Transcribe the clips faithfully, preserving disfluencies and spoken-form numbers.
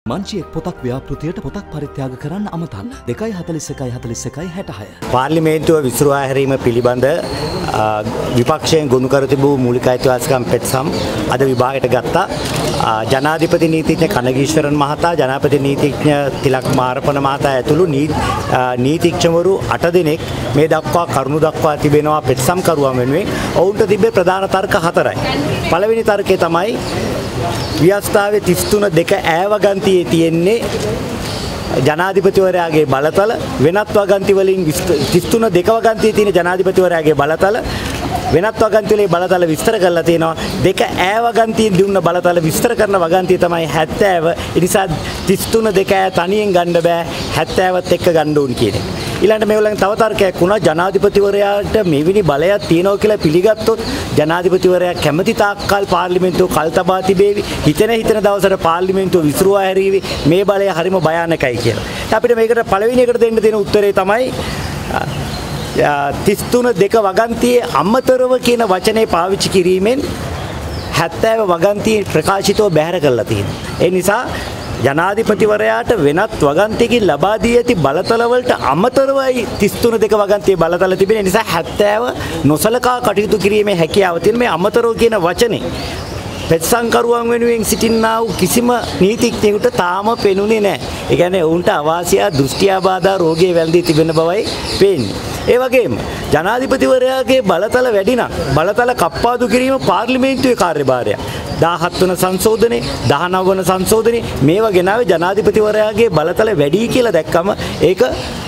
මංචියෙක් පොතක් ව්‍යාපෘතියට පොතක් පරිත්‍යාග කරන්න අමතන්න. දෙකයි හතලිස් එකයි හතලිස් එකයි හැටහය. පාර්ලිමේන්තුව විසිරුවා හැරීම පිළිබඳ විපක්ෂයෙන් ගොනු කර තිබූ මූලික අයිතිවාසිකම් පෙත්සම් අද විභාගයට ගත්තා. ජනාධිපති නීතිඥ කනගීශ්වරන් මහතා, ජනාධිපති නීතිඥ තිලක් මාරපන මහතා ඇතුළු නීතිඥවරු අට දෙනෙක් මේ දක්වා කරුණු දක්වා තිබෙනවා පෙත්සම් කරුවන් වෙනුවෙන්. ඔවුන්ට තිබේ ප්‍රධාන තර්ක හතරයි. පළවෙනි තර්කය තමයි ව්‍යවස්ථාවේ තිස් තුන දෙක ඈ වගන්තියේ තියෙන්නේ ජනාධිපතිවරයාගේ බලතල, වෙනත් වගන්ති වලින් තිස් තුන දෙක වගන්තියේ තියෙන ජනාධිපතිවරයාගේ බලතල වෙනත් වගන්තිවලේ බලතල විස්තර කරලා තියෙනවා. දෙක ඈ වගන්තියෙන් දුන්න බලතල විස්තර කරන වගන්තිය තමයි හැත්තෑව. ඒ නිසා තිස් තුන දෙක ඈ තනියෙන් ගන්න බෑ, හැත්තෑවත් එක්ක ගන්න ඕන කියන එක. ඊළඟට මේගොල්ලන් තව තර්කයක් වුණා, ජනාධිපතිවරයාට මෙවැනි බලයක් තියෙනවා කියලා පිළිගත්තොත් ජනාධිපතිවරයා කැමති තාක්කල් පාර්ලිමේන්තුව කල් තබා තිබේවි. හිතෙන හිතෙන දවසට පාර්ලිමේන්තුව විසිරුවා හැරීවි. මේ බලය හරිම භයානකයි කියලා. අපිට මේකට පළවෙනි එකට දෙන්න තියෙන උත්තරේ තමයි තිස් තුන දෙක වගන්තියේ අමතරව කියන වචනේ පාවිච්චි කිරීමෙන් හැත්තෑව වගන්තියේ ප්‍රකාශිතව බැහැර කරලා තියෙනවා. ඒ නිසා ජනාධිපතිවරයාට වෙනත් වගන්තියකින් ලබා දී ඇති බලතල වලට අමතරවයි තිස් තුන දෙක වගන්තියේ බලතල තිබෙන නිසා හැත්තෑව නොසලකා කටයුතු කිරීමේ හැකියාව තියෙන මේ අමතරව කියන වචනේ පෙත්සම්කරුවන් වෙනුවෙන් සිටින්නා වූ කිසිම නීතිඥයෙකුට තාම පෙනුනේ නැහැ. ඒ කියන්නේ ඔවුන්ට අවාසිය දෘෂ්ටිආබාධ රෝගයේ වැළඳී තිබෙන බවයි පේන්නේ. ඒ වගේම ජනාධිපතිවරයාගේ බලතල වැඩි නම් බලතල කප්පාදු කිරීම පාර්ලිමේන්තුවේ කාර්යභාරයක්. දහහත් වන සංශෝධනේ, දහනව වන සංශෝධනේ මේවා ගෙනාවේ ජනාධිපතිවරයාගේ බලතල වැඩි කියලා දැක්කම ඒක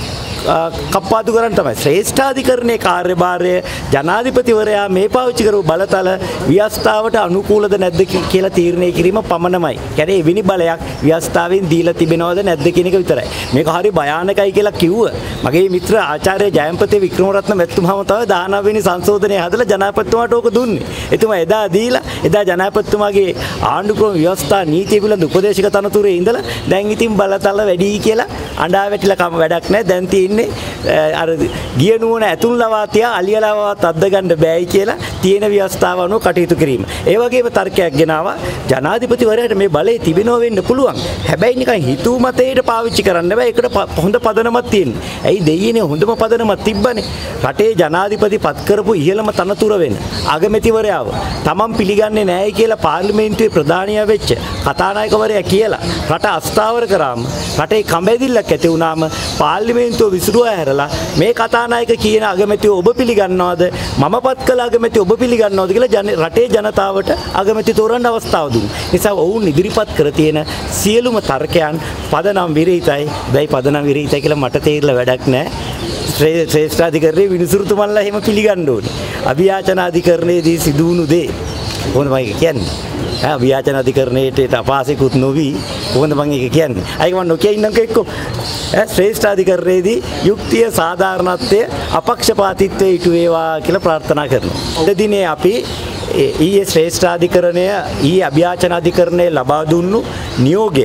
කප්පාදු කරන්න තමයි. ශ්‍රේෂ්ඨාධිකරණයේ කාර්යභාරය ජනාධිපතිවරයා මේ පාවිච්චි කරපු බලතල ව්‍යවස්ථාවට අනුකූලද නැද්ද කියලා තීරණය කිරීම පමණමයි. කියන්නේ එවැනි බලයක් ව්‍යවස්ථාවෙන් දීලා තිබෙනවද නැද්ද කියන එක විතරයි. මේක හරි භයානකයි කියලා කිව්ව මගේ මිත්‍ර ආචාර්ය ජයන්පති වික්‍රමරත්න මැතිතුමාම තමයි දහනව වෙනි සංශෝධනය හදලා ජනාධිපතිතුමාට ඕක දුන්නේ. එතුමා එදා දීලා එදා ජනාධිපතිතුමාගේ ආණ්ඩුක්‍රම ව්‍යවස්ථා නීතිය පිළිබඳ උපදේශක තනතුරේ ඉඳලා දැන් ඉතින් බලතල වැඩි කියලා අඬා වැටිලා කම වැඩක් නැහැ. දැන් තියෙන්නේ අර ගිය නුවණ ඇතුල් ලවා තියා අලියලවවත් අද්ද ගන්න බෑයි කියලා තියෙන ව්‍යවස්ථාව අනුව කටයුතු කිරීම. ඒ වගේම තර්කයක් ගෙනාවා ජනාධිපතිවරයාට මේ බලය තිබෙනව වෙන්න පුළුවන්. හැබැයි නිකන් හිතුව මතයට පාවිච්චි කරන්න බෑ. ඒකට හොඳ පදනමක් තියෙනවා. ඇයි දෙයියනේ හොඳම පදනමක් තිබ්බනේ. රටේ ජනාධිපති පත් කරපු ඉහළම තනතුර වෙන අගමැතිවරයාව තමන් පිළිගන්නේ නැහැ කියලා පාර්ලිමේන්තුවේ ප්‍රධානියා වෙච්ච කතානායකවරයා කියලා රට අස්ථාවර කරාම රටේ කඹැදිල්ලක් ඇති වුණාම පාර්ලිමේන්තුව විසිරුවා හැරලා මේ කතානායක කියන අගමැතිව ඔබ පිළිගන්නවද මම පත් කළ අගමැතිව ඔබ පිළිගන්නවද කියලා රටේ ජනතාවට අගමැති තෝරන්න අවස්ථාව දුන්නා. නිසා ඔවුන් ඉදිරිපත් කර තියෙන සියලුම තර්කයන් පදනම් විරහිතයි. බැයි පදනම් විරහිතයි කියලා මට තේරිලා වැඩක් නැහැ. ශ්‍රේෂ්ඨාධිකරණයේ විනිසුරුතුමන්ලා එහෙම පිළිගන්න ඕනේ. අභියාචනාධිකරණයේදී සිදු වුණු දේ කොහොමද මම කියන්නේ? ඈ අභියාචනාධිකරණයට අපාසිකුත් නොවි කොහොමද මම ඒක කියන්නේ? අයික මම නොකිය ඉන්නම්කෝ එක්කෝ. ඈ ශ්‍රේෂ්ඨාධිකරණයේදී යුක්තිය සාධාරණත්වය අපක්ෂපාතීත්වයේ ඉටු වේවා කියලා ප්‍රාර්ථනා කරනවා. අද දිනේ අපි ඊයේ ශ්‍රේෂ්ඨාධිකරණය ඊයේ අභියාචනාධිකරණය ලබා දුන්නු නියෝගය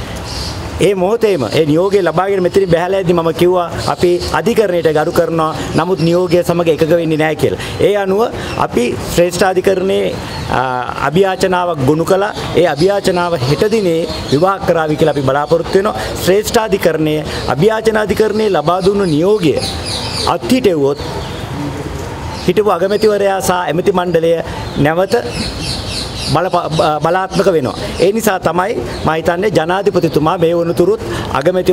ඒ මොහොතේම ඒ නියෝගය ලබාගෙන මෙතනින් බැහැලා යද්දි මම කිව්වා අපි අධිකරණයට ගරු කරනවා නමුත් නියෝගය සමග එකග වෙන්නේ නැහැ කියලා. ඒ අනුව අපි ශ්‍රේෂ්ඨාධිකරණයේ අභියාචනාවක් ගොනු කළා. ඒ අභියාචනාව හෙට දිනේ විවාහ කරાવી කියලා අපි බලාපොරොත්තු වෙනවා. ශ්‍රේෂ්ඨාධිකරණයේ අභියාචනාධිකරණයේ ලබා දුන්නු නියෝගය අත්හිටුවොත් හිටපු අගමැතිවරයා සහ එමෙති මණ්ඩලය නැවත බල බලාත්මක වෙනවා. ඒ නිසා තමයි මම හිතන්නේ ජනාධිපතිතුමා මේ වුණතුරුත් අගමැති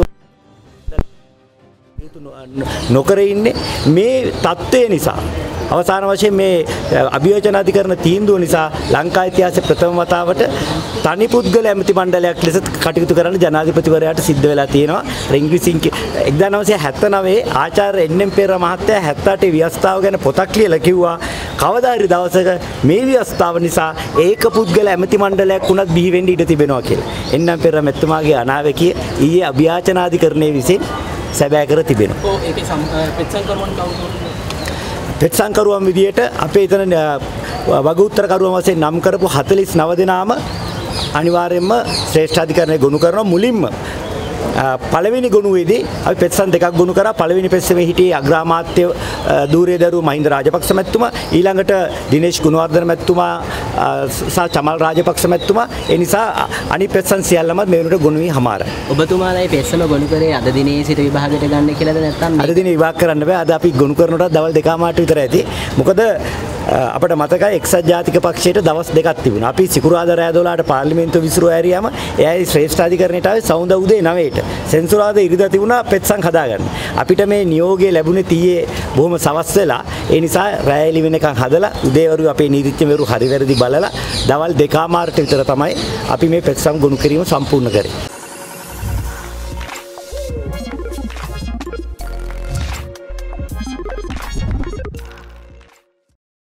නොකර ඉන්නේ මේ தත්ත්වය නිසා. අවසාන වශයෙන් මේ අභියෝජනාධිකරණ තීන්දුව නිසා ලංකා ඉතිහාසයේ ප්‍රථම වතාවට තනි පුද්ගල ඇමති මණ්ඩලයක් ලෙස කටයුතු කරන්න ජනාධිපතිවරයාට සිද්ධ වෙලා තියෙනවා. ඉංග්‍රීසියෙන් එක්දාස් නවසිය හැත්තනවයේ ආචාර්ය එන්.එම්. පෙරේරා මහත්තයා හැත්තඅටේ ව්‍යවස්ථාව ගැන පොතක් ලියලා කිව්වා කවදා හරි දවසක මේ ව්‍යවස්ථාව නිසා ඒක පුද්ගල ඇමති මණ්ඩලයක් උනත් බිහි වෙන්න ඉඩ තිබෙනවා කියලා. එන්.එම්. පෙරේරා මැතිතුමාගේ අනාවැකිය ඊයේ අභියාචනාධිකරණයේ විසින් සැබෑ කර තිබෙනවා. ඔව් ඒකේ පෙත්සම්කරුවන් කවුරුද? පෙත්සම්කරුවන් විදියට අපේ එතන වගඋත්තරකරුවන් වශයෙන් නම් කරපු හතළිස් නව දෙනාම අනිවාර්යයෙන්ම ශ්‍රේෂ්ඨාධිකරණය ගොනු කරනවා. මුලින්ම පළවෙනි ගොනුවේදී අපි පෙත්සම් දෙකක් ගොනු කරා. පළවෙනි පෙත්සමේ හිටියේ අග්‍රාමාත්‍ය ධූරේ දරු මහින්ද රාජපක්ෂ මැතිතුමා, ඊළඟට දිනේෂ් ගුණවර්ධන මැතිතුමා සහ චමල් රාජපක්ෂ මැතිතුමා. ඒ නිසා අනිත් පෙත්සම් සියල්ලම මේ වෙනකොට ගොනු වී හමාරයි. ඔබතුමාලා මේ පෙත්සම ගොනු කරේ අද දිනේ සිට විභාගයට ගන්න කියලාද නැත්නම් අද දිනේ විභාග කරන්න බෑ. අද අපි ගොනු කරනකොට දවල් දෙකමාරට විතර ඇති. මොකද අපිට මතකයි එක්සත් ජාතික පක්ෂයට දවස් දෙකක් තිබුණා. අපි සිකුරාදා රෑ දොළහට පාර්ලිමේන්තුව විසිරුව ඇරියාම එයයි ශ්‍රේෂ්ඨාධිකරණයට ආවේ සවුන්දා උදේ නවයට. සෙන්සුරාදා ඉරිදා තිබුණා පෙත්සම් හදාගන්න. අපිට මේ නියෝගය ලැබුණේ තීයේ බොහොම සවස් වෙලා. ඒ නිසා රෑ එළි වෙනකන් හදලා උදේවරු අපේ නීතිඥවරු හරි වැරදි බලලා දවල් දෙකමාරට විතර තමයි අපි මේ පෙත්සම් ගොනු කිරීම සම්පූර්ණ කරේ.